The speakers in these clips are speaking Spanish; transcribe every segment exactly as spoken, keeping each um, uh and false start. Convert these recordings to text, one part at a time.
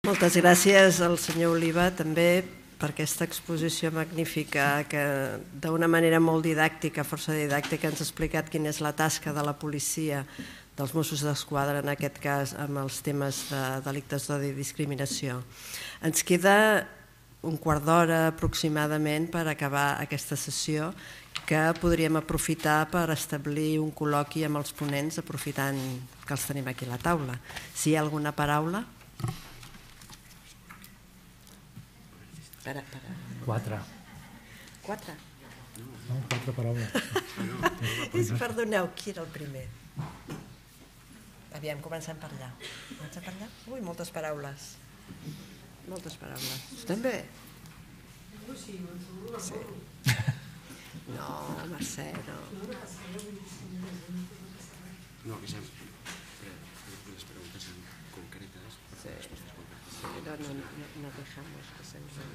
Moltes gràcies al senyor Oliva també per aquesta exposició magnífica que d'una manera molt didàctica, força didàctica, ens ha explicat quina és la tasca de la policia, dels Mossos d'Esquadra en aquest cas, amb els temes de delictes d'odi i discriminació. Ens queda un quart d'hora aproximadament per acabar aquesta sessió que podríem aprofitar per establir un col·loqui amb els ponents aprofitant que els tenim aquí a la taula. Si hi ha alguna paraula? Para, para. Quatre. Quatre? No, quatre paraules. Perdoneu, qui era el primer? Aviam, comencem per allà. Comencem per allà? Ui, moltes paraules. Moltes paraules. També? Sí. No, Mercè, no. No, que sean unas preguntas concretas, respuestas concretas. No, no, no, no dejamos que se nos...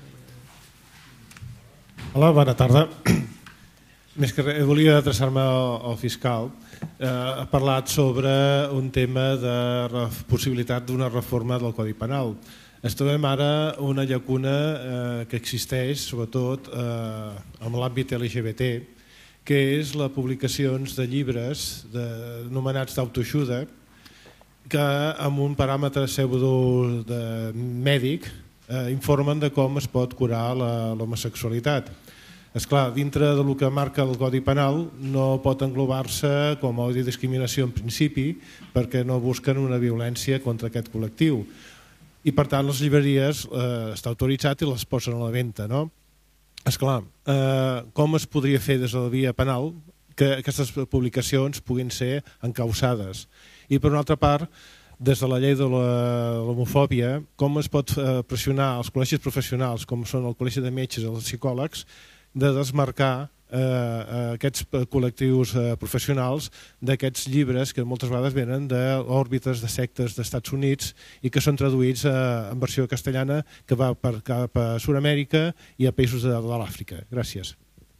Hola, bona tarda. Més que res, volia adreçar-me al fiscal. Ha parlat sobre un tema de possibilitat d'una reforma del Codi Penal. Ens trobem ara una llacuna que existeix, sobretot en l'àmbit L G B T, que és les publicacions de llibres anomenats d'autoajuda, que amb un paràmetre pseudo mèdic informen de com es pot curar l'homosexualitat. Esclar, dintre del que marca el Codi Penal no pot englobar-se com a odi i discriminació en principi perquè no busquen una violència contra aquest col·lectiu. I per tant les llibreries està autoritzat i les posen a la venda. Esclar, com es podria fer des de la via penal que aquestes publicacions puguin ser encausades? I per una altra part, des de la llei de l'homofòbia, com es pot pressionar els col·legis professionals, com són el Col·legi de Metges i els psicòlegs, de desmarcar aquests col·lectius professionals d'aquests llibres que moltes vegades venen d'òrbites de sectes d'Estats Units i que són traduïts en versió castellana que va cap a Sud-amèrica i a països de l'Àfrica. Gràcies.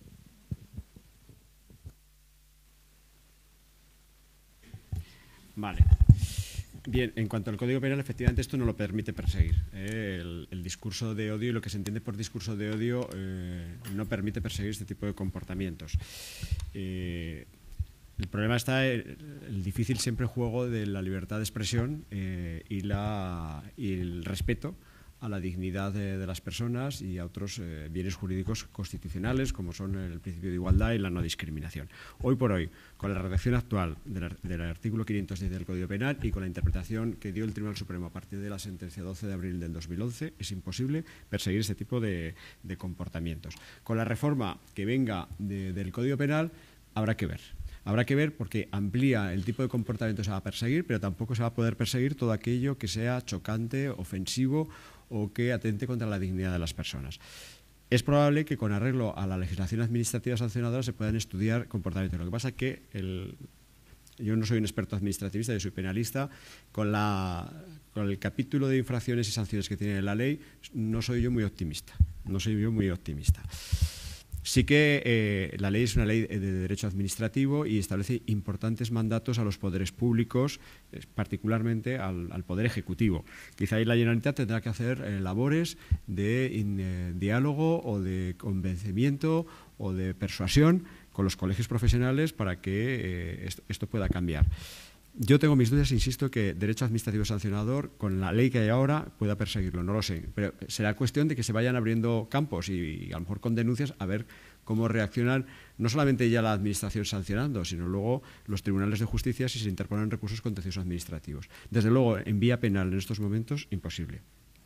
Vale. Bien, en cuanto al Código Penal, efectivamente esto no lo permite perseguir. ¿eh? El, el discurso de odio y lo que se entiende por discurso de odio eh, no permite perseguir este tipo de comportamientos. Eh, el problema está en el difícil siempre juego de la libertad de expresión eh, y, la, y el respeto a la dignidad de, de las personas y a otros eh, bienes jurídicos constitucionales como son el principio de igualdad y la no discriminación. Hoy por hoy, con la redacción actual del, del artículo quinientos diez del Código Penal y con la interpretación que dio el Tribunal Supremo a partir de la sentencia doce de abril del dos mil once, es imposible perseguir este tipo de, de comportamientos. Con la reforma que venga de, del Código Penal habrá que ver. Habrá que ver porque amplía el tipo de comportamientos a perseguir, pero tampoco se va a poder perseguir todo aquello que sea chocante, ofensivo o que atente contra la dignidad de las personas. Es probable que con arreglo a la legislación administrativa sancionadora se puedan estudiar comportamientos. Lo que pasa es que el, yo no soy un experto administrativista, yo soy penalista. Con, la, con el capítulo de infracciones y sanciones que tiene la ley no soy yo muy optimista. No soy yo muy optimista. Sí que eh, la ley es una ley de derecho administrativo y establece importantes mandatos a los poderes públicos, eh, particularmente al, al Poder Ejecutivo. Quizá ahí la Generalitat tendrá que hacer eh, labores de in, eh, diálogo o de convencimiento o de persuasión con los colegios profesionales para que eh, esto, esto pueda cambiar. Yo tengo mis dudas, insisto, que derecho administrativo sancionador, con la ley que hay ahora, pueda perseguirlo, no lo sé. Pero será cuestión de que se vayan abriendo campos y, y a lo mejor con denuncias a ver cómo reaccionan no solamente ya la administración sancionando, sino luego los tribunales de justicia si se interponen recursos contenciosos administrativos. Desde luego, en vía penal en estos momentos, imposible.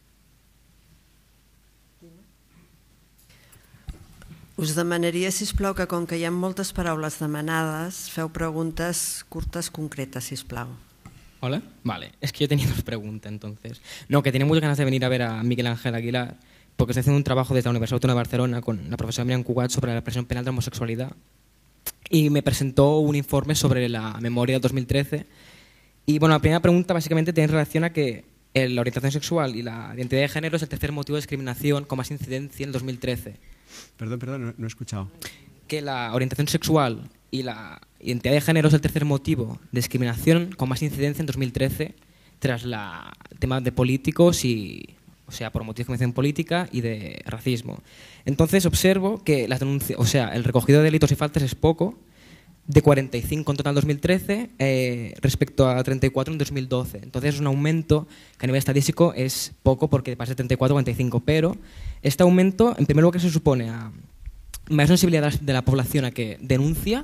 Us demanaria, sisplau, que com que hi ha moltes paraules demanades, feu preguntes curtes, concretes, sisplau. Hola, vale. Es que yo tenía dos preguntas, entonces. No, que tenía muchas ganas de venir a ver a Miguel Ángel Aguilar, porque estoy haciendo un trabajo desde la Universidad Autónoma de Barcelona con la profesora Miriam Cugat sobre la represión penal de la homosexualidad. Y me presentó un informe sobre la memoria del dos mil trece. Y bueno, la primera pregunta básicamente tiene relación a que la orientación sexual y la identidad de género es el tercer motivo de discriminación con más incidencia en el dos mil trece. Perdón, perdón, no, no he escuchado. Que la orientación sexual y la identidad de género es el tercer motivo de discriminación con más incidencia en dos mil trece tras la, el tema de políticos y o sea, por motivos de convicción política y de racismo. Entonces observo que las denuncias, o sea, el recogido de delitos y faltas es poco, de cuarenta y cinco en total en dos mil trece eh, respecto a treinta y cuatro en dos mil doce. Entonces es un aumento que a nivel estadístico es poco porque pasa de treinta y cuatro a cuarenta y cinco, pero este aumento en primer lugar se supone a mayor sensibilidad de la población a que denuncia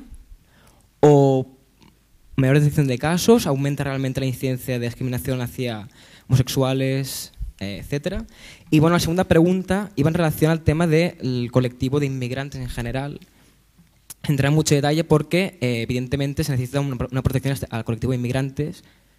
o mayor detección de casos, aumenta realmente la incidencia de discriminación hacia homosexuales, eh, etcétera. Y bueno, la segunda pregunta iba en relación al tema del colectivo de inmigrantes en general. Entraré en mucho detalle porque eh, evidentemente se necesita una, una protección al colectivo de inmigrantes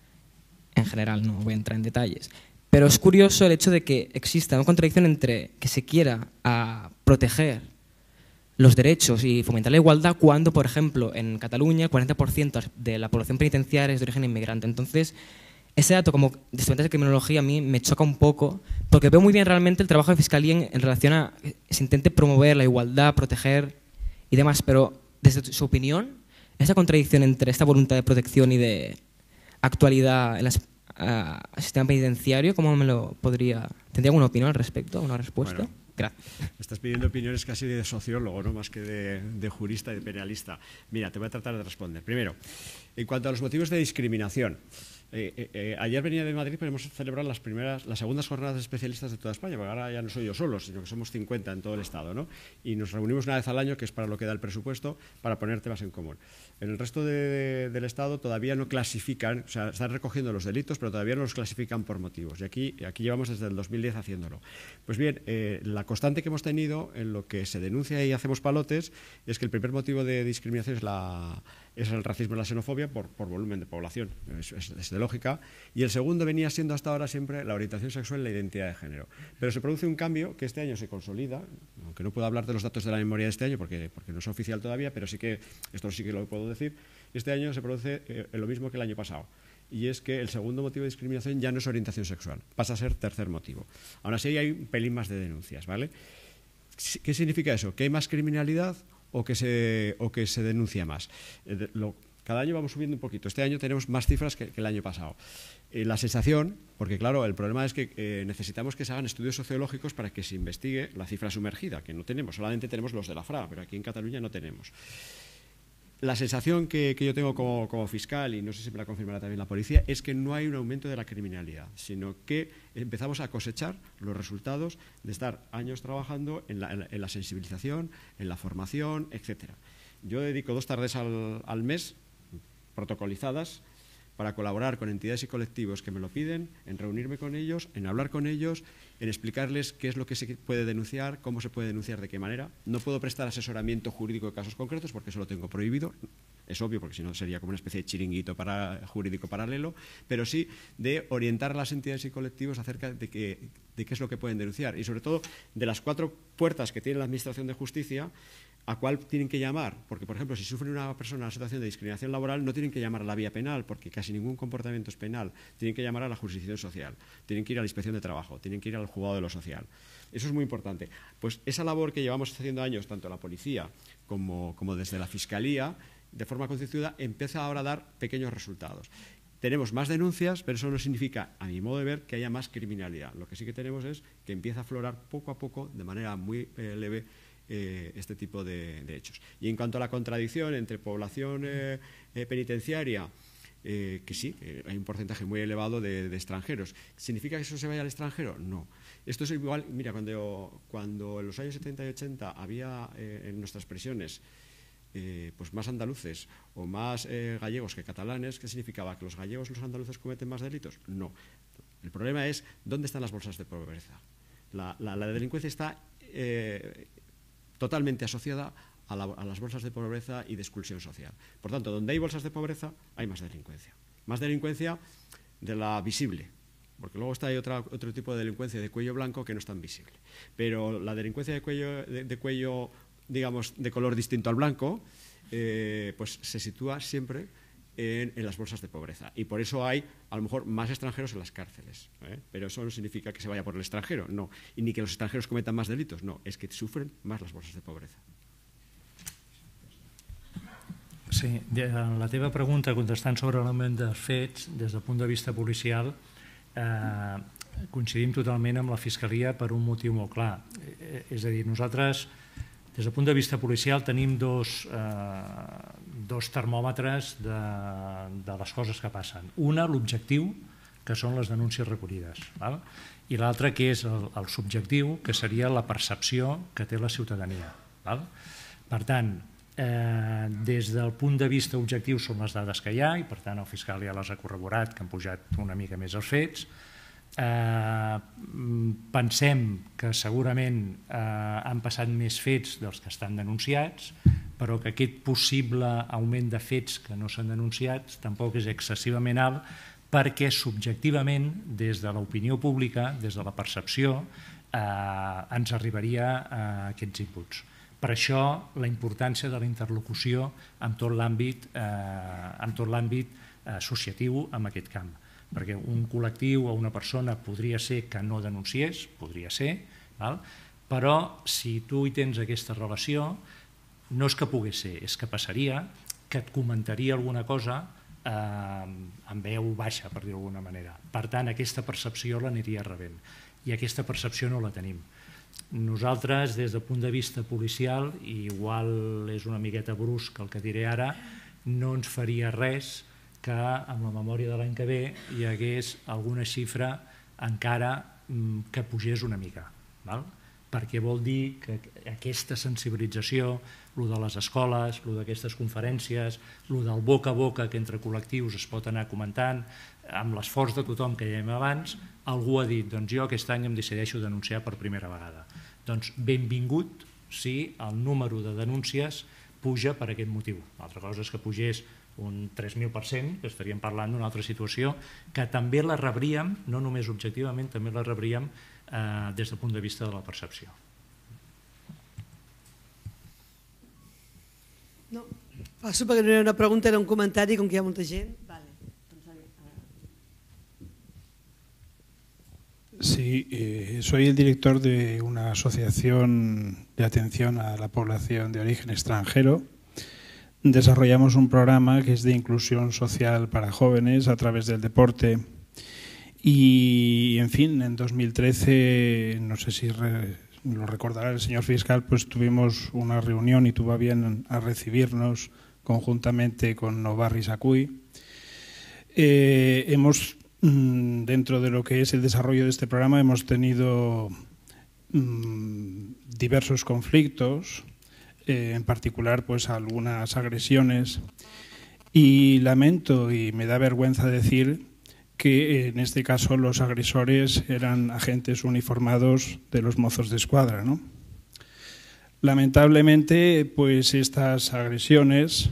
en general, no voy a entrar en detalles. Pero es curioso el hecho de que exista una contradicción entre que se quiera a proteger los derechos y fomentar la igualdad cuando, por ejemplo, en Cataluña el cuarenta por ciento de la población penitenciaria es de origen inmigrante. Entonces, ese dato como de estudiantes de criminología a mí me choca un poco porque veo muy bien realmente el trabajo de Fiscalía en, en relación a que se intente promover la igualdad, proteger y demás, pero desde su opinión, esa contradicción entre esta voluntad de protección y de actualidad en el uh, sistema penitenciario, ¿cómo me lo podría...? ¿Tendría alguna opinión al respecto, una respuesta? Bueno. Gracias. Estás pidiendo opiniones casi de sociólogo, ¿no? Más que de, de jurista y de penalista. Mira, te voy a tratar de responder. Primero, en cuanto a los motivos de discriminación, eh, eh, eh, ayer venía de Madrid, pero hemos celebrado las primeras, las segundas jornadas de especialistas de toda España, porque ahora ya no soy yo solo, sino que somos cincuenta en todo el Estado, ¿no? Y nos reunimos una vez al año, que es para lo que da el presupuesto, para poner temas en común. En el resto de, de, del Estado todavía no clasifican, o sea, están recogiendo los delitos, pero todavía no los clasifican por motivos. Y aquí, aquí llevamos desde el dos mil diez haciéndolo. Pues bien, eh, la constante que hemos tenido en lo que se denuncia y hacemos palotes es que el primer motivo de discriminación es, la, es el racismo y la xenofobia por, por volumen de población, es, es, es de lógica, y el segundo venía siendo hasta ahora siempre la orientación sexual y la identidad de género. Pero se produce un cambio que este año se consolida, aunque no puedo hablar de los datos de la memoria de este año porque, porque no es oficial todavía, pero sí que, esto sí que lo puedo decir, este año se produce eh, lo mismo que el año pasado. Y es que el segundo motivo de discriminación ya no es orientación sexual, pasa a ser tercer motivo. Aún así hay un pelín más de denuncias, ¿vale? ¿Qué significa eso? ¿Que hay más criminalidad o que se, o que se denuncia más? Eh, lo, cada año vamos subiendo un poquito. Este año tenemos más cifras que, que el año pasado. Eh, la sensación, porque claro, el problema es que eh, necesitamos que se hagan estudios sociológicos para que se investigue la cifra sumergida, que no tenemos, solamente tenemos los de la F R A, pero aquí en Cataluña no tenemos. La sensación que, que yo tengo como, como fiscal, y no sé si me la confirmará también la policía, es que no hay un aumento de la criminalidad, sino que empezamos a cosechar los resultados de estar años trabajando en la, en la, en la sensibilización, en la formación, etcétera. Yo dedico dos tardes al, al mes, protocolizadas, para colaborar con entidades y colectivos que me lo piden, en reunirme con ellos, en hablar con ellos, en explicarles qué es lo que se puede denunciar, cómo se puede denunciar, de qué manera. No puedo prestar asesoramiento jurídico de casos concretos porque eso lo tengo prohibido, es obvio porque si no sería como una especie de chiringuito para, jurídico paralelo, pero sí de orientar a las entidades y colectivos acerca de, que, de qué es lo que pueden denunciar y sobre todo de las cuatro puertas que tiene la Administración de Justicia, ¿a cuál tienen que llamar? Porque, por ejemplo, si sufre una persona una situación de discriminación laboral, no tienen que llamar a la vía penal, porque casi ningún comportamiento es penal. Tienen que llamar a la jurisdicción social, tienen que ir a la inspección de trabajo, tienen que ir al juzgado de lo social. Eso es muy importante. Pues esa labor que llevamos haciendo años, tanto la policía como, como desde la Fiscalía, de forma concienzuda, empieza ahora a dar pequeños resultados. Tenemos más denuncias, pero eso no significa, a mi modo de ver, que haya más criminalidad. Lo que sí que tenemos es que empieza a aflorar poco a poco, de manera muy eh, leve, Eh, este tipo de, de hechos. Y en cuanto a la contradicción entre población eh, eh, penitenciaria, eh, que sí, eh, hay un porcentaje muy elevado de, de extranjeros. ¿Significa que eso se vaya al extranjero? No. Esto es igual, mira, cuando, cuando en los años setenta y ochenta había eh, en nuestras prisiones eh, pues más andaluces o más eh, gallegos que catalanes, ¿qué significaba? ¿Que los gallegos y los andaluces cometen más delitos? No. El problema es dónde están las bolsas de pobreza. La, la, la delincuencia está Eh, totalmente asociada a, la, a las bolsas de pobreza y de exclusión social. Por tanto, donde hay bolsas de pobreza, hay más delincuencia. Más delincuencia de la visible, porque luego está hay otra, otro tipo de delincuencia de cuello blanco que no es tan visible. Pero la delincuencia de cuello, de, de cuello digamos, de color distinto al blanco, eh, pues se sitúa siempre En, en las bolsas de pobreza. Y por eso hay, a lo mejor, más extranjeros en las cárceles. ¿eh? Pero eso no significa que se vaya por el extranjero, no. Y ni que los extranjeros cometan más delitos, no. És que sufren más les bolses de pobreza. Sí, la teva pregunta, contestant sobre l'augment dels fets, des del punt de vista policial, eh, coincidim totalment amb la Fiscalia per un motiu molt clar. És a dir, nosaltres, des del punt de vista policial, tenim dos, eh, dos termòmetres de, de les coses que passen. Una, l'objectiu, que són les denúncies recollides, val? I l'altre, que és el, el subjectiu, que seria la percepció que té la ciutadania. Val? Per tant, eh, des del punt de vista objectiu són les dades que hi ha, i per tant el fiscal ja les ha corroborat, que han pujat una mica més els fets. Eh, pensem que segurament eh, han passat més fets dels que estan denunciats, però que aquest possible augment de fets que no s'han denunciat tampoc és excessivament alt, perquè subjectivament, des de l'opinió pública, des de la percepció, eh, ens arribaria a aquests inputs. Per això la importància de la interlocució amb tot l'àmbit eh, amb tot l'àmbit associatiu en aquest camp. Perquè un col·lectiu o una persona podria ser que no denunciés, podria ser, val? Però si tu hi tens aquesta relació, no és que pogués ser, és que passaria que et comentaria alguna cosa eh, amb veu baixa, per dir-ho d'alguna manera. Per tant, aquesta percepció l'aniria rebent. I aquesta percepció no la tenim. Nosaltres, des del punt de vista policial, i igual és una miqueta brusc el que diré ara, no ens faria res que amb la memòria de l'any que ve hi hagués alguna xifra encara que pugés una mica, val? Perquè vol dir que aquesta sensibilització, el de les escoles, el d'aquestes conferències, el del boca a boca que entre col·lectius es pot anar comentant, amb l'esforç de tothom que hi hem abans, algú ha dit, doncs jo aquest any em decideixo denunciar per primera vegada. Doncs benvingut si el número de denúncies puja per aquest motiu. L'altra cosa és que pugés un tres mil per cent, que estaríem parlant d'una altra situació, que també la rebríem, no només objectivament, també la rebríem eh, des del punt de vista de la percepció. No, passo perquè no era una pregunta, era un comentari, com que hi ha molta gent. Vale. Sí, eh, soy el director de una asociación de atención a la población de origen extranjero. Desarrollamos un programa que es de inclusión social para jóvenes a través del deporte. Y, en fin, en dos mil trece, no sé si re, lo recordará el señor fiscal, pues tuvimos una reunión y tuvo a bien a recibirnos conjuntamente con Novarri Sacuy. Eh, hemos, dentro de lo que es el desarrollo de este programa, hemos tenido mmm, diversos conflictos, eh, en particular pues algunas agresiones, y lamento y me da vergüenza decir que en este caso los agresores eran agentes uniformados de los mozos de escuadra, ¿no? Lamentablemente, pues estas agresiones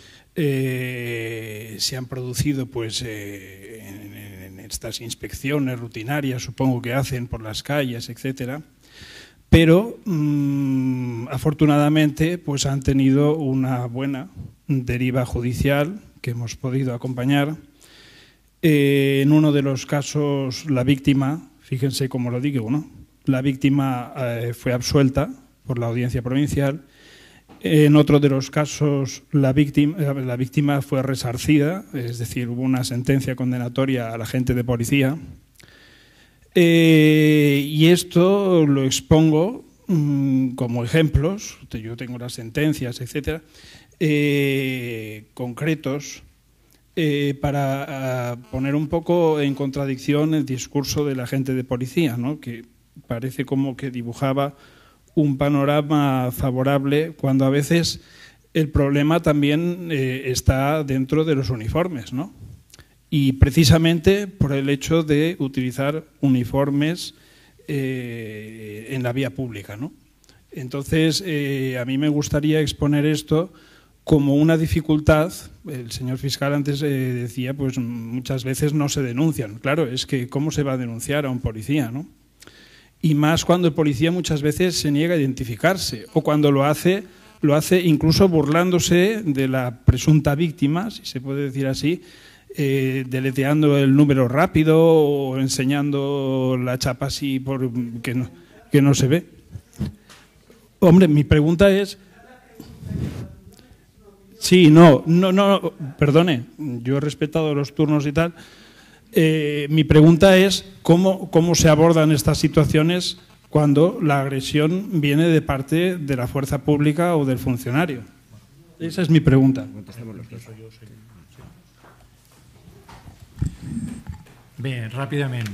eh, se han producido pues eh, en, en estas inspecciones rutinarias, supongo que hacen por las calles, etcétera, pero mmm, afortunadamente pues han tenido una buena deriva judicial que hemos podido acompañar. Eh, en uno de los casos la víctima, fíjense cómo lo digo, ¿no? La víctima eh, fue absuelta por la audiencia provincial. En otro de los casos la víctima, la víctima fue resarcida, es decir, hubo una sentencia condenatoria al agente de policía. Eh, y esto lo expongo mmm, como ejemplos, yo tengo las sentencias, etcétera, eh, concretos, eh, para poner un poco en contradicción el discurso del agente de policía, ¿no? Que parece como que dibujaba un panorama favorable cuando a veces el problema también eh, está dentro de los uniformes, ¿no? Y precisamente por el hecho de utilizar uniformes eh, en la vía pública, ¿no? Entonces, eh, a mí me gustaría exponer esto como una dificultad. El señor fiscal antes eh, decía, pues muchas veces no se denuncian. Claro, es que ¿cómo se va a denunciar a un policía, no? Y más cuando el policía muchas veces se niega a identificarse, o cuando lo hace, lo hace incluso burlándose de la presunta víctima, si se puede decir así, eh, deleteando el número rápido o enseñando la chapa así por, que, no, que no se ve. Hombre, mi pregunta es... Sí, no, no, no, perdone, yo he respetado los turnos y tal. Eh, mi pregunta es ¿cómo, cómo se abordan estas situaciones cuando la agresión viene de parte de la fuerza pública o del funcionario? Esa es mi pregunta. Bé, ràpidament.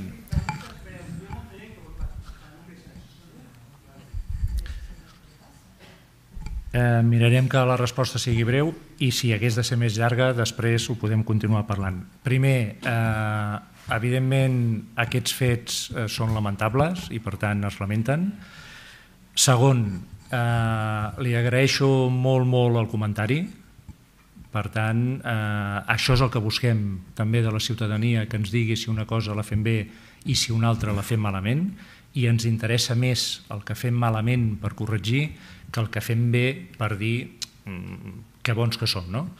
Eh, mirarem que la resposta sigui breu i si hagués de ser més llarga després ho podem continuar parlant. Primer, eh, evidentment aquests fets eh, són lamentables i per tant es lamenten. Segon, eh, li agraeixo molt molt el comentari. Per tant, eh, això és el que busquem també de la ciutadania, que ens digui si una cosa la fem bé i si una altra la fem malament, i ens interessa més el que fem malament per corregir que el que fem bé per dir que bons que som. No?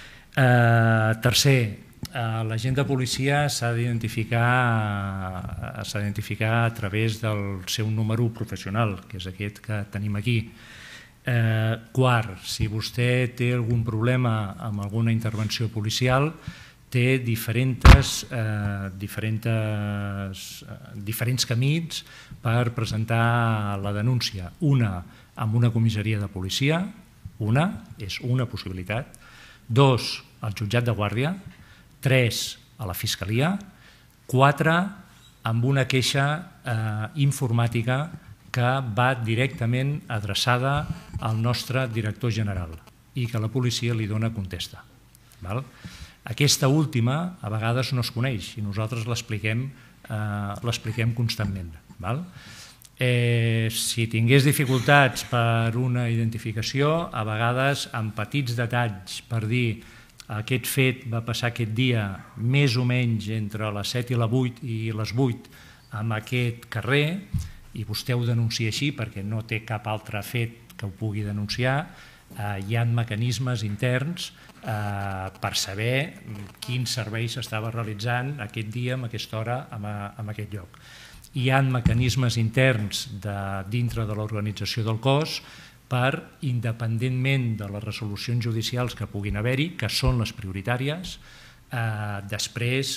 Eh, tercer, eh, l'agent de policia s'ha d'identificar s'ha d'identificar a través del seu número professional, que és aquest que tenim aquí. Eh, quart, si vostè té algun problema amb alguna intervenció policial, té diferents, eh, diferents, eh, diferents camins per presentar la denúncia. Una, amb una comissaria de policia, una, és una possibilitat. Dos, al jutjat de guàrdia. Tres, a la fiscalia. Quatre, amb una queixa eh, informàtica que va directament adreçada al nostre director general i que la policia li dona contesta. Val? Aquesta última a vegades no es coneix i nosaltres l'expliquem eh, l'expliquem constantment. Val? Eh, si tingués dificultats per una identificació, a vegades amb petits detalls per dir aquest fet va passar aquest dia més o menys entre les set i les vuit i les vuit en aquest carrer i vostè ho denuncia així perquè no té cap altre fet que ho pugui denunciar, eh, hi ha mecanismes interns eh, per saber quin servei s'estava realitzant aquest dia, en aquesta hora, en, en aquest lloc. Hi ha mecanismes interns de, dintre de l'organització del cos per, independentment de les resolucions judicials que puguin haver-hi, que són les prioritàries, eh, després,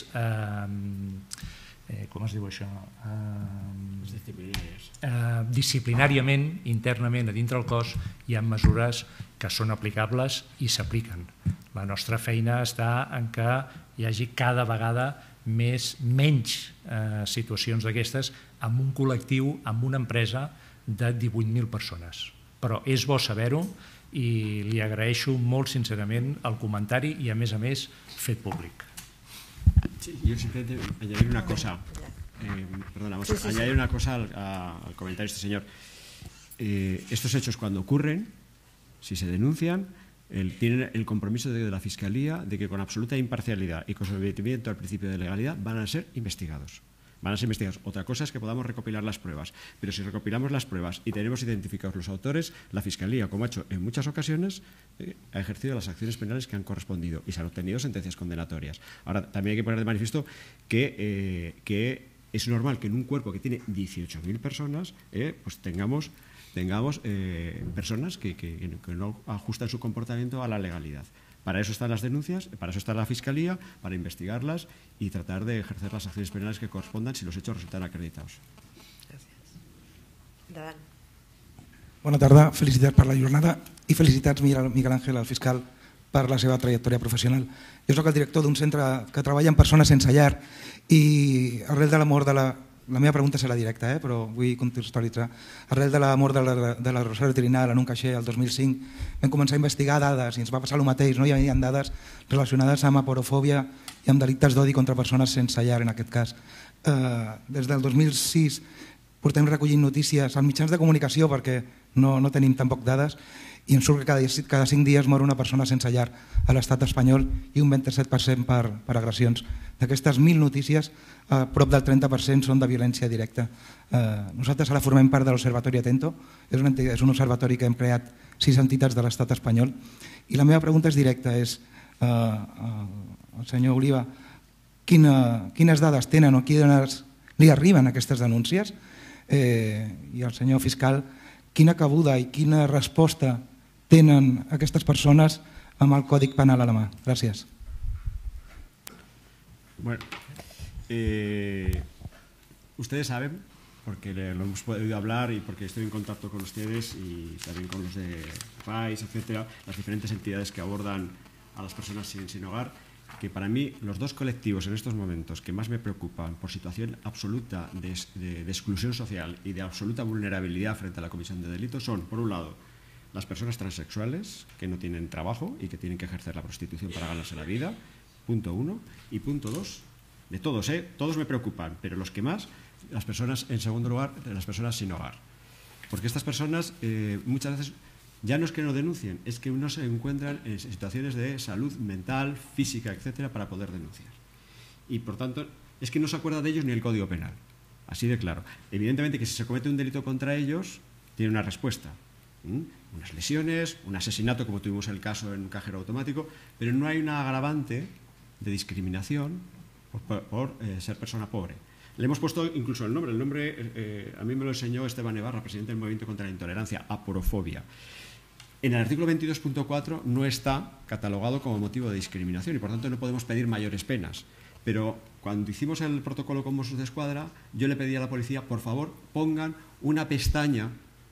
eh, eh, com es diu això? Eh, eh, disciplinàriament, internament, a dintre del cos, hi ha mesures que són aplicables i s'apliquen. La nostra feina està en que hi hagi cada vegada més, menys eh, situacions d'aquestes amb un col·lectiu, amb una empresa de divuit mil persones. Però és bo saber-ho i li agraeixo molt sincerament el comentari i a més a més fet públic. Sí, yo simplemente añadir una cosa, eh, perdona, vamos a añadir una cosa al, a, al comentario de este señor. Eh, estos hechos cuando ocurren, si se denuncian, El, tienen el compromiso de, de la Fiscalía de que con absoluta imparcialidad y con sometimiento al principio de legalidad van a ser investigados. Van a ser investigados. Otra cosa es que podamos recopilar las pruebas, pero si recopilamos las pruebas y tenemos identificados los autores, la Fiscalía, como ha hecho en muchas ocasiones, eh, ha ejercido las acciones penales que han correspondido y se han obtenido sentencias condenatorias. Ahora, también hay que poner de manifiesto que, eh, que es normal que en un cuerpo que tiene dieciocho mil personas eh, pues tengamos... tengamos eh, personas que, que, que no ajustan su comportamiento a la legalidad. Para eso están las denuncias, para eso está la Fiscalía, para investigarlas y tratar de ejercer las acciones penales que correspondan si los hechos resultan acreditados. Endavant. Bona tarda, felicitats per la jornada i felicitats Miguel Ángel, el fiscal, per la seva trajectòria professional. Jo soc el director d'un centre que treballa amb persones sense llar i arrel de la mort de la... La meva pregunta serà directa, eh? Però vull contextualitzar. Arrel de la mort de la, de la Rosario Trinal en un caixer el dos mil cinc vam començar a investigar dades i ens va passar el mateix. No? Hi havia dades relacionades amb aporofòbia i amb delictes d'odi contra persones sense llar, en aquest cas. Eh, des del dos mil sis portem recollint notícies als mitjans de comunicació perquè no, no tenim tampoc dades i em surt que cada, cada cinc dies mor una persona sense llar a l'estat espanyol i un vint-i-set per cent per, per agressions. D'aquestes mil notícies, eh, prop del trenta per cent són de violència directa. Eh, nosaltres ara formem part de l'Observatori Atento, és un, és un observatori que hem creat sis entitats de l'estat espanyol i la meva pregunta és directa, és eh, eh, el senyor Oliva, quina, quines dades tenen o quines li arriben aquestes denúncies eh, i el senyor fiscal, quina cabuda i quina resposta tenen aquestes persones amb el Codi Penal a la mà. Gràcies. Bueno, Eh, ustedes saben, porque lo hemos podido hablar y porque estoy en contacto con ustedes y también con los de PAIS, etcétera, las diferentes entidades que abordan a las personas sin, sin hogar, que para mí los dos colectivos en estos momentos que más me preocupan por situación absoluta de, de, de exclusión social y de absoluta vulnerabilidad frente a la comisión de delitos son, por un lado, las personas transexuales que no tienen trabajo y que tienen que ejercer la prostitución para ganarse la vida, punto uno, y punto dos, de todos, ¿eh? Todos me preocupan, pero los que más, las personas, en segundo lugar, las personas sin hogar. Porque estas personas eh, muchas veces ya no es que no denuncien, es que no se encuentran en situaciones de salud mental, física, etcétera, para poder denunciar. Y por tanto, es que no se acuerda de ellos ni el Código Penal. Así de claro. Evidentemente que si se comete un delito contra ellos, tiene una respuesta. ¿Mm? Unas lesiones, un asesinato, como tuvimos el caso en un cajero automático, pero no hay una agravante de discriminación por, por, por eh, ser persona pobre. Le hemos puesto incluso el nombre. El nombre, eh, a mí me lo enseñó Esteban Ibarra, presidente del Movimiento contra la Intolerancia, aporofobia. En el artículo veintidós punto cuatro no está catalogado como motivo de discriminación y por tanto no podemos pedir mayores penas. Pero cuando hicimos el protocolo con Mossos d'Esquadra, yo le pedí a la policía, por favor, pongan una pestaña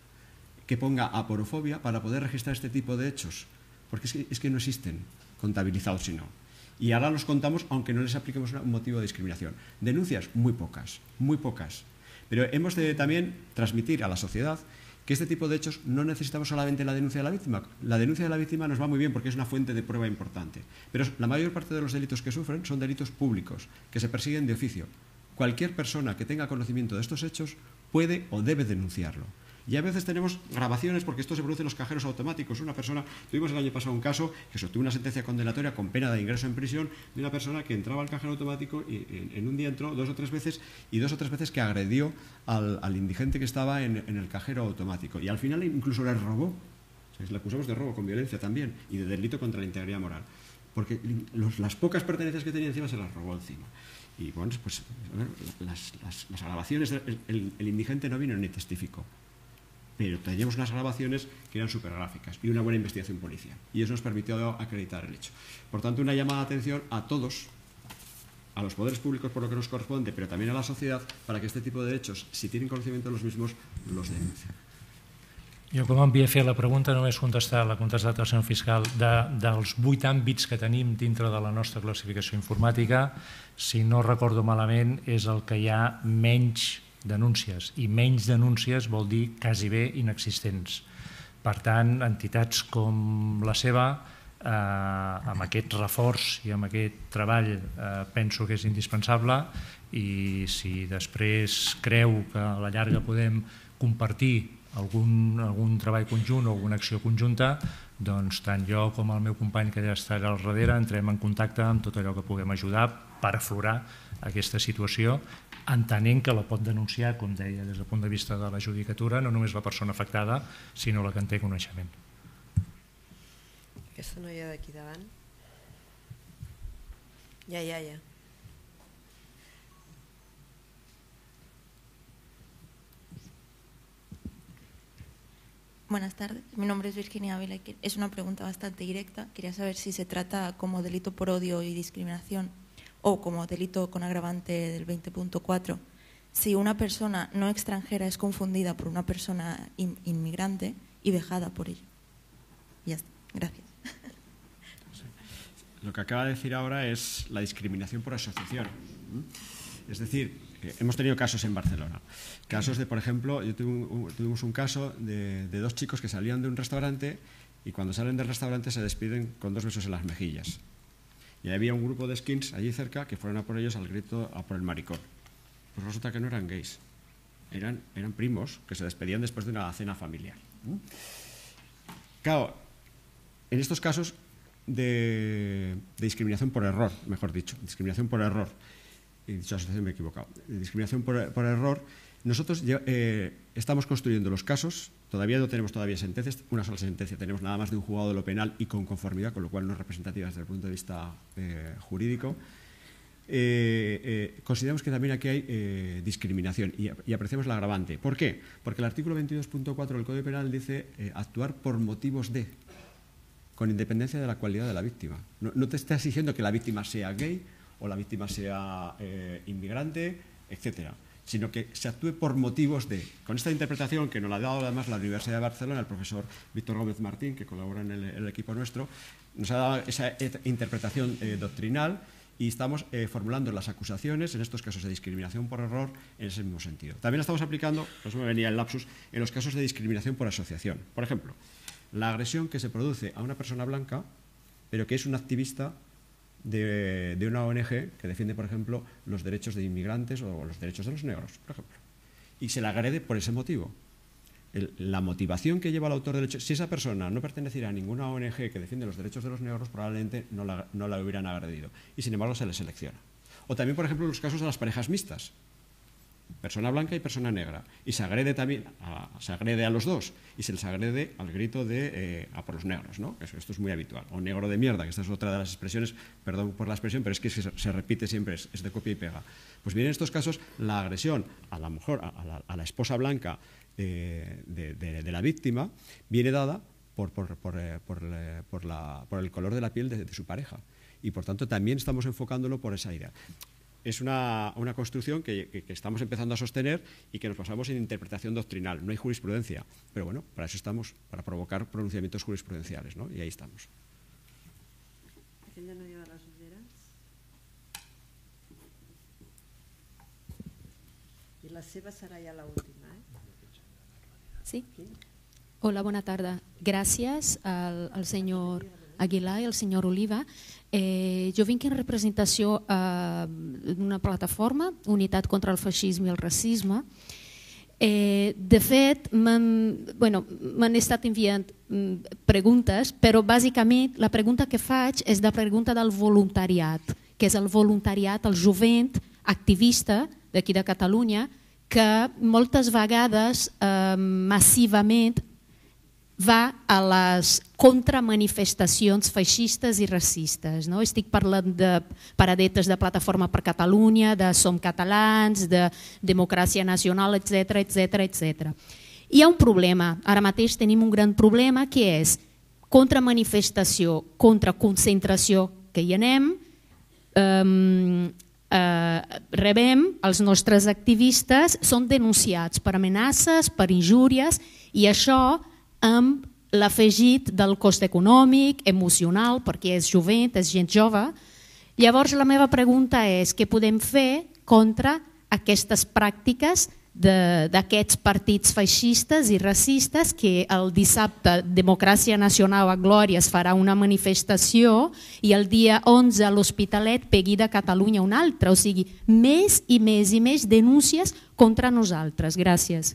que ponga aporofobia para poder registrar este tipo de hechos. Porque es que, es que no existen contabilizados, sino. Y ahora los contamos, aunque no les apliquemos un motivo de discriminación. Denuncias, muy pocas, muy pocas. Pero hemos de también transmitir a la sociedad que este tipo de hechos no necesitamos solamente la denuncia de la víctima. La denuncia de la víctima nos va muy bien porque es una fuente de prueba importante. Pero la mayor parte de los delitos que sufren son delitos públicos, que se persiguen de oficio. Cualquier persona que tenga conocimiento de estos hechos puede o debe denunciarlo. Y a veces tenemos grabaciones, porque esto se produce en los cajeros automáticos. Una persona, tuvimos el año pasado un caso que se obtuvo una sentencia condenatoria con pena de ingreso en prisión de una persona que entraba al cajero automático y en, en un día entró dos o tres veces y dos o tres veces que agredió al, al indigente que estaba en, en el cajero automático. Y al final incluso le robó. O sea, le acusamos de robo con violencia también y de delito contra la integridad moral. Porque los, las pocas pertenencias que tenía encima se las robó encima. Y bueno, pues a ver, las, las, las grabaciones, el, el, el indigente no vino ni testificó. Pero teníamos unas grabaciones que eran súper gráficas y una buena investigación policial. Y eso nos permitió acreditar el hecho. Por tanto, una llamada de atención a todos, a los poderes públicos por lo que nos corresponde, pero también a la sociedad, para que este tipo de hechos, si tienen conocimiento de los mismos, los denuncien. Jo, com havia fet la pregunta, només contestar, l'ha contestat el senyor fiscal, de, dels vuit àmbits que tenim dintre de la nostra classificació informàtica, si no recordo malament, és el que hi ha menys denúncies, i menys denúncies vol dir quasi bé inexistents. Per tant, entitats com la seva, eh, amb aquest reforç i amb aquest treball, eh, penso que és indispensable, i si després creu que a la llarga podem compartir algun, algun treball conjunt o alguna acció conjunta, doncs tant jo com el meu company que ja estarà al darrere entrem en contacte amb tot allò que puguem ajudar per aflorar aquesta situació, entenent que la pot denunciar, com deia, des del punt de vista de la judicatura, no només la persona afectada, sinó la que en té coneixement. Aquesta noia d'aquí davant. Ja, ja, ja. Buenas tardes, mi nombre es Virginia Ávila y es una pregunta bastante directa. Quería saber si se trata como delito por odio y discriminación o como delito con agravante del veinte punto cuatro, si una persona no extranjera es confundida por una persona in inmigrante y vejada por ello. Ya está, gracias. Lo que acaba de decir ahora es la discriminación por asociación. Es decir, hemos tenido casos en Barcelona. Casos de, por ejemplo, yo tuve un, tuvimos un caso de, de dos chicos que salían de un restaurante y cuando salen del restaurante se despiden con dos besos en las mejillas. Y había un grupo de skins allí cerca que fueron a por ellos al grito, a por el maricón. Pues resulta que no eran gays, eran, eran primos que se despedían después de una cena familiar. Claro, en estos casos de, de discriminación por error, mejor dicho, discriminación por error, he dicho asociación, me he equivocado, de discriminación por, por error, nosotros eh, estamos construyendo los casos, todavía no tenemos todavía sentencias, una sola sentencia, tenemos nada más de un juzgado de lo penal y con conformidad, con lo cual no es representativa desde el punto de vista eh, jurídico. Eh, eh, consideramos que también aquí hay eh, discriminación y, y apreciamos la agravante. ¿Por qué? Porque el artículo veintidós punto cuatro del Código Penal dice eh, actuar por motivos de, con independencia de la cualidad de la víctima. No, no te está exigiendo que la víctima sea gay o la víctima sea eh, inmigrante, etcétera, sino que se actúe por motivos de... Con esta interpretación que nos la ha dado además la Universidad de Barcelona, el profesor Víctor Gómez Martín, que colabora en el, en el equipo nuestro, nos ha dado esa interpretación eh, doctrinal, y estamos eh, formulando las acusaciones, en estos casos de discriminación por error, en ese mismo sentido. También estamos aplicando, por eso me venía el lapsus, en los casos de discriminación por asociación. Por ejemplo, la agresión que se produce a una persona blanca, pero que es un activista de, de una O N G que defiende, por ejemplo, los derechos de inmigrantes o los derechos de los negros, por ejemplo, y se le agrede por ese motivo. El, la motivación que lleva al autor del hecho, si esa persona no perteneciera a ninguna O N G que defiende los derechos de los negros, probablemente no la, no la hubieran agredido, y sin embargo se le selecciona. O también, por ejemplo, los casos de las parejas mixtas, persona blanca y persona negra, y se agrede también a, se agrede a los dos, y se les agrede al grito de eh, a por los negros, ¿no? Eso, esto es muy habitual. O negro de mierda, que esta es otra de las expresiones, perdón por la expresión, pero es que se, se repite siempre, es, es de copia y pega. Pues bien, en estos casos la agresión a la mujer, a la, a la esposa blanca eh, de, de, de la víctima viene dada por, por, por, eh, por, eh, por, la, por el color de la piel de, de su pareja, y por tanto también estamos enfocándolo por esa idea. Es una, una construcción que, que, que estamos empezando a sostener y que nos basamos en interpretación doctrinal. No hay jurisprudencia, pero bueno, para eso estamos, para provocar pronunciamientos jurisprudenciales, ¿no? Y ahí estamos. ¿Aquella no lleva las ulleras? I la seva serà ja l'última, eh? Sí. Hola, bona tarda. Gràcies al, al senyor Aguilar i al senyor Oliva. Eh, jo vinc en representació eh, d'una plataforma, Unitat contra el Feixisme i el Racisme. Eh, de fet, m'han bueno, m'han estat enviant mm, preguntes, però bàsicament la pregunta que faig és la pregunta del voluntariat, que és el voluntariat, el jovent activista d'aquí de Catalunya, que moltes vegades eh, massivament va a les contramanifestacions feixistes i racistes. No? Estic parlant de paradetes de Plataforma per Catalunya, de Som Catalans, de Democràcia Nacional, etcètera, etcètera, etcètera. Hi ha un problema, ara mateix tenim un gran problema, que és contramanifestació, contraconcentració, que hi anem, eh, eh, rebem, els nostres activistes són denunciats per amenaces, per injúries, i això amb l'afegit del cost econòmic, emocional, perquè és jovent, és gent jove. Llavors la meva pregunta és què podem fer contra aquestes pràctiques d'aquests partits feixistes i racistes, que el dissabte Democràcia Nacional a Glòria es farà una manifestació i el dia onze a l'Hospitalet Pegui de Catalunya una altra. O sigui, més i més i més denúncies contra nosaltres. Gràcies.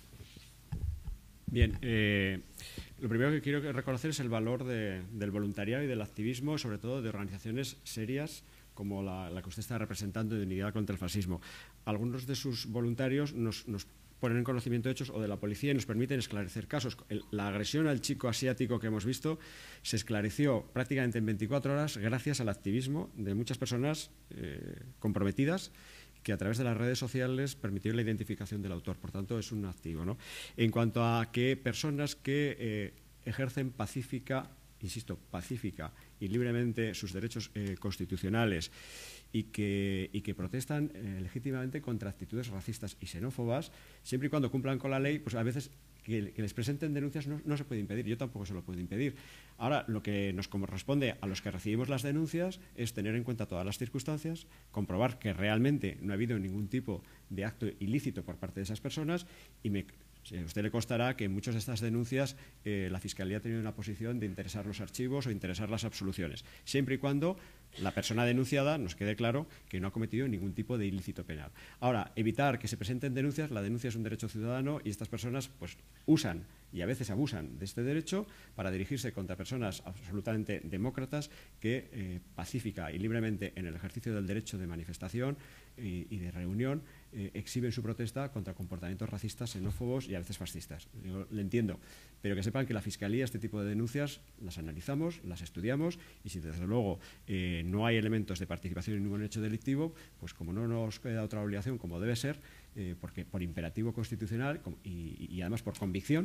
Bien, eh, lo primero que quiero reconocer es el valor de, del voluntariado y del activismo, sobre todo de organizaciones serias como la, la que usted está representando, de Unidad contra el Fascismo. Algunos de sus voluntarios nos, nos ponen en conocimiento de hechos o de la policía y nos permiten esclarecer casos. El, la agresión al chico asiático que hemos visto se esclareció prácticamente en veinticuatro horas gracias al activismo de muchas personas eh, comprometidas, que a través de las redes sociales permitió la identificación del autor. Por tanto, es un activo, ¿no? En cuanto a que personas que eh, ejercen pacífica, insisto, pacífica y libremente sus derechos eh, constitucionales y que, y que protestan eh, legítimamente contra actitudes racistas y xenófobas, siempre y cuando cumplan con la ley, pues a veces que, que les presenten denuncias no, no se puede impedir, yo tampoco se lo puedo impedir. Ahora, lo que nos corresponde a los que recibimos las denuncias es tener en cuenta todas las circunstancias, comprobar que realmente no ha habido ningún tipo de acto ilícito por parte de esas personas, y me, a usted le constará que en muchas de estas denuncias eh, la Fiscalía ha tenido una posición de interesar los archivos o interesar las absoluciones, siempre y cuando la persona denunciada nos quede claro que no ha cometido ningún tipo de ilícito penal. Ahora, evitar que se presenten denuncias, la denuncia es un derecho ciudadano y estas personas pues usan y a veces abusan de este derecho para dirigirse contra personas absolutamente demócratas que eh, pacífica y libremente en el ejercicio del derecho de manifestación y, y de reunión eh, exhiben su protesta contra comportamientos racistas, xenófobos y a veces fascistas. Yo le entiendo, pero que sepan que la Fiscalía este tipo de denuncias las analizamos, las estudiamos, y si desde luego eh, no hay elementos de participación en ningún hecho delictivo, pues como no nos queda otra obligación, como debe ser, eh, porque por imperativo constitucional y, y además por convicción,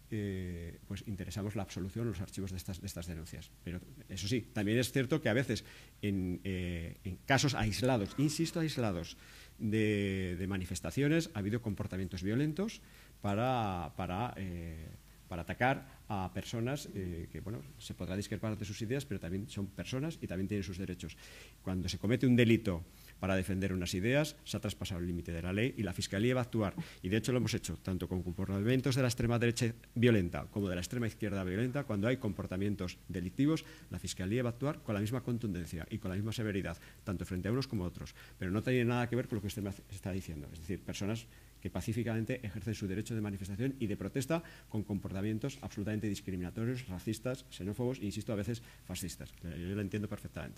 eh, pues interesamos la absolución, los archivos de estas, de estas denuncias. Pero eso sí, también es cierto que a veces en, eh, en casos aislados, insisto, aislados de, de manifestaciones, ha habido comportamientos violentos para, para, eh, para atacar a personas eh, que, bueno, se podrá discrepar de sus ideas, pero también son personas y también tienen sus derechos. Cuando se comete un delito para defender unas ideas, se ha traspasado el límite de la ley y la Fiscalía va a actuar. Y de hecho lo hemos hecho tanto con comportamientos de la extrema derecha violenta como de la extrema izquierda violenta. Cuando hay comportamientos delictivos, la Fiscalía va a actuar con la misma contundencia y con la misma severidad, tanto frente a unos como a otros. Pero no tiene nada que ver con lo que usted me está diciendo. Es decir, personas que pacíficamente ejercen su derecho de manifestación y de protesta con comportamientos absolutamente discriminatorios, racistas, xenófobos e, insisto, a veces fascistas. Yo lo entiendo perfectamente.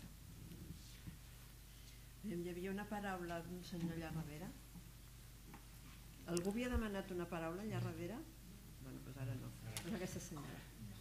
Hi havia una paraula d'un senyor allà darrere. Algú havia demanat una paraula allà darrere? Bueno, doncs ara no. És aquesta senyora.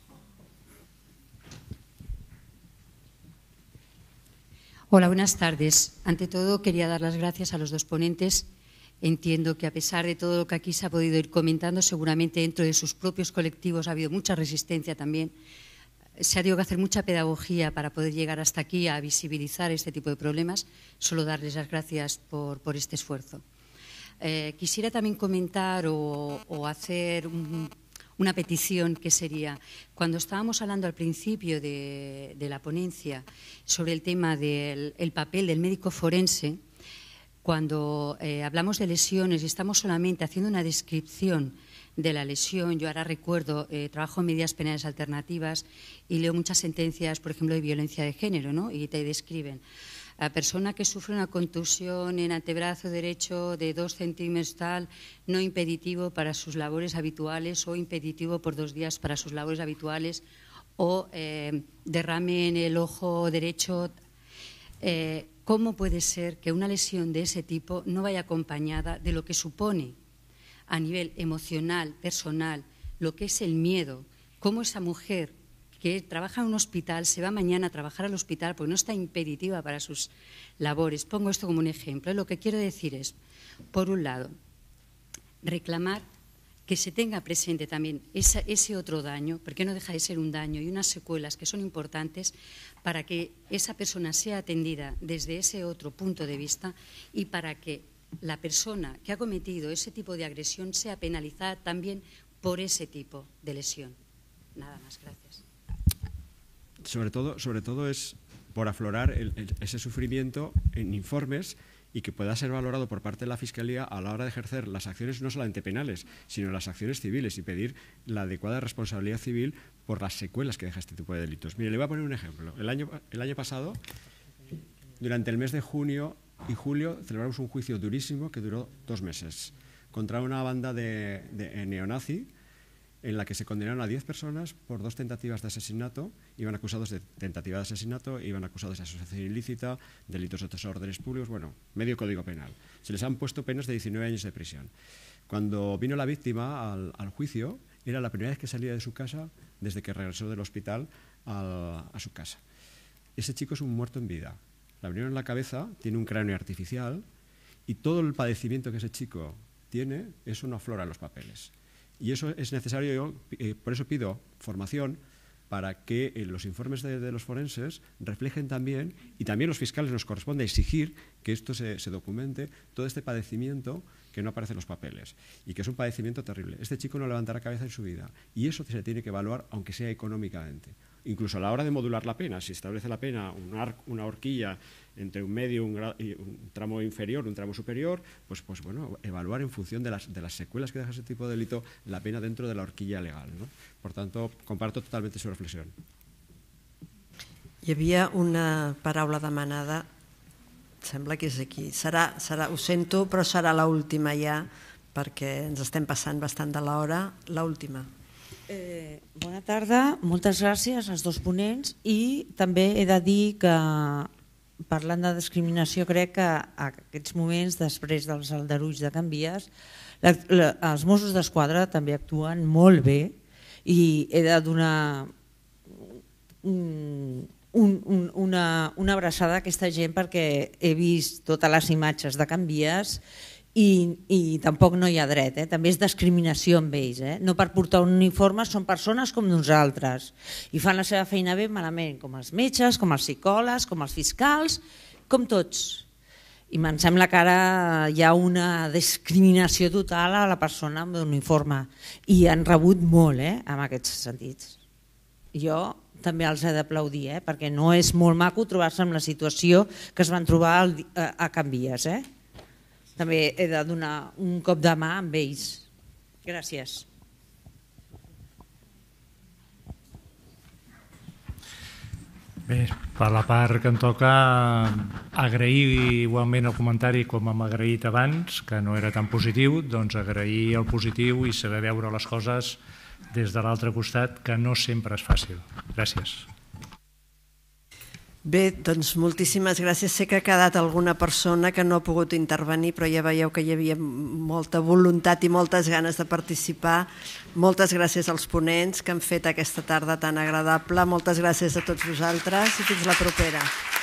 Hola, buenas tardes. Ante todo, quería dar las gracias a los dos ponentes. Entiendo que a pesar de todo lo que aquí se ha podido ir comentando, seguramente dentro de sus propios colectivos ha habido mucha resistencia también. Se ha tenido que hacer mucha pedagogía para poder llegar hasta aquí a visibilizar este tipo de problemas. Solo darles las gracias por, por este esfuerzo. Eh, quisiera también comentar o, o hacer un, una petición que sería, cuando estábamos hablando al principio de, de la ponencia sobre el tema del el papel del médico forense, cuando eh, hablamos de lesiones y estamos solamente haciendo una descripción de la lesión, yo ahora recuerdo, eh, trabajo en medidas penales alternativas y leo muchas sentencias, por ejemplo, de violencia de género, ¿no? Y te describen a persona que sufre una contusión en antebrazo derecho de dos centímetros tal, no impeditivo para sus labores habituales o impeditivo por dos días para sus labores habituales o eh, derrame en el ojo derecho. Eh, ¿Cómo puede ser que una lesión de ese tipo no vaya acompañada de lo que supone a nivel emocional, personal, lo que es el miedo? Cómo esa mujer que trabaja en un hospital se va mañana a trabajar al hospital porque no está impeditiva para sus labores. Pongo esto como un ejemplo. Lo que quiero decir es, por un lado, reclamar que se tenga presente también esa, ese otro daño, porque no deja de ser un daño y unas secuelas que son importantes para que esa persona sea atendida desde ese otro punto de vista y para que la persona que ha cometido ese tipo de agresión sea penalizada también por ese tipo de lesión. Nada más, gracias. Sobre todo, sobre todo es por aflorar el, el, ese sufrimiento en informes y que pueda ser valorado por parte de la Fiscalía a la hora de ejercer las acciones no solamente penales, sino las acciones civiles y pedir la adecuada responsabilidad civil por las secuelas que deja este tipo de delitos. Mire, le voy a poner un ejemplo. El año, el año pasado, durante el mes de junio y julio, celebramos un juicio durísimo que duró dos meses contra una banda de, de neonazi en la que se condenaron a diez personas por dos tentativas de asesinato. Iban acusados de tentativa de asesinato, iban acusados de asociación ilícita, delitos de desórdenes públicos, bueno, medio código penal. Se les han puesto penas de diecinueve años de prisión. Cuando vino la víctima al, al juicio, era la primera vez que salía de su casa desde que regresó del hospital a, a su casa. Ese chico es un muerto en vida. Le abrieron la cabeza, tiene un cráneo artificial y todo el padecimiento que ese chico tiene, eso no aflora en los papeles. Y eso es necesario, yo, eh, por eso pido formación para que eh, los informes de, de los forenses reflejen también, y también los fiscales nos corresponde exigir que esto se, se documente, todo este padecimiento que no aparece en los papeles y que es un padecimiento terrible. Este chico no levantará cabeza en su vida y eso se tiene que evaluar aunque sea económicamente. Incluso a la hora de modular la pena, si establece la pena una, una horquilla entre un medio un, un tramo inferior, un tramo superior, pues, pues bueno, evaluar en función de las, de las secuelas que deja ese tipo de delito la pena dentro de la horquilla legal, ¿no? Por tanto, comparto totalmente su reflexión. Hi havia una paraula demanada, sembla que és aquí. Serà, serà, ho sento, però serà l'última ja, perquè ens estem passant bastant de l'hora. L'última. Eh, bona tarda, moltes gràcies als dos ponents i també he de dir que parlant de discriminació crec que a aquests moments després dels aldarulls de Can Vies la, la, els Mossos d'Esquadra també actuen molt bé i he de donar un, un, un, una, una abraçada a aquesta gent perquè he vist totes les imatges de Can Vies i, i tampoc no hi ha dret, eh? També és discriminació amb ells. Eh? No per portar un uniforme, són persones com nosaltres i fan la seva feina bé malament, com els metges, com els psicòlegs, com els fiscals, com tots. I em sembla que ara hi ha una discriminació total a la persona amb un uniforme i han rebut molt eh, en aquests sentits. Jo també els he d'aplaudir, eh, perquè no és molt maco trobar-se en la situació que es van trobar a, a Can Vies. Eh? També he de donar un cop de mà amb ells. Gràcies. Bé, per la part que em toca, agrair igualment el comentari com hem agraït abans, que no era tan positiu, doncs agrair el positiu i saber veure les coses des de l'altre costat, que no sempre és fàcil. Gràcies. Bé, doncs moltíssimes gràcies. Sé que ha quedat alguna persona que no ha pogut intervenir, però ja veieu que hi havia molta voluntat i moltes ganes de participar. Moltes gràcies als ponents que han fet aquesta tarda tan agradable. Moltes gràcies a tots vosaltres i fins la propera.